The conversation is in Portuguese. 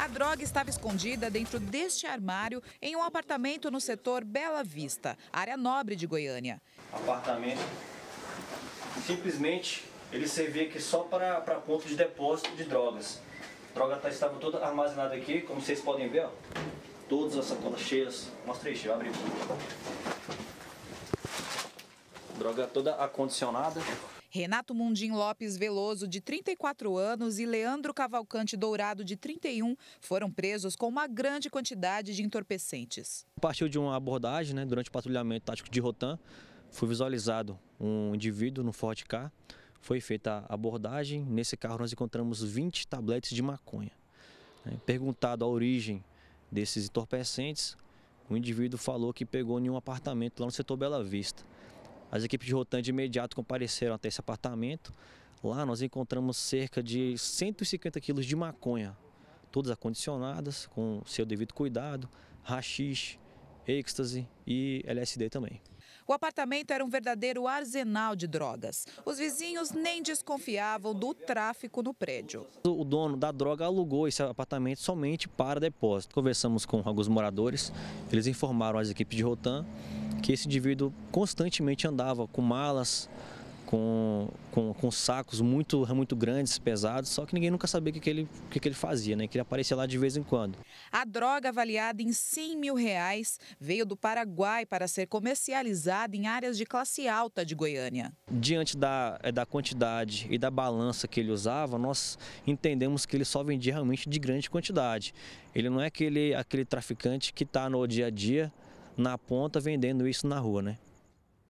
A droga estava escondida dentro deste armário em um apartamento no setor Bela Vista, área nobre de Goiânia. Apartamento, simplesmente ele servia aqui só para ponto de depósito de drogas. A droga estava toda armazenada aqui, como vocês podem ver, ó. Todas as sacolas cheias. Mostra aí, abre. Droga toda acondicionada. Renato Mundim Lopes Veloso, de 34 anos, e Leandro Cavalcante Dourado, de 31, foram presos com uma grande quantidade de entorpecentes. Partiu de uma abordagem, durante o patrulhamento tático de Rotan, foi visualizado um indivíduo no Ford Ka. Foi feita a abordagem. Nesse carro nós encontramos 20 tabletes de maconha. Perguntado a origem desses entorpecentes, o indivíduo falou que pegou em um apartamento lá no setor Bela Vista. As equipes de Rotan de imediato compareceram até esse apartamento. Lá nós encontramos cerca de 150 quilos de maconha, todas acondicionadas, com seu devido cuidado, haxixe, êxtase e LSD também. O apartamento era um verdadeiro arsenal de drogas. Os vizinhos nem desconfiavam do tráfico no prédio. O dono da droga alugou esse apartamento somente para depósito. Conversamos com alguns moradores, eles informaram às equipes de Rotan que esse indivíduo constantemente andava com malas, com sacos muito grandes, pesados, só que ninguém nunca sabia o que ele fazia, que ele aparecia lá de vez em quando. A droga, avaliada em R$100 mil, veio do Paraguai para ser comercializada em áreas de classe alta de Goiânia. Diante da quantidade e da balança que ele usava, nós entendemos que ele só vendia realmente de grande quantidade. Ele não é aquele traficante que está no dia a dia, na ponta, vendendo isso na rua,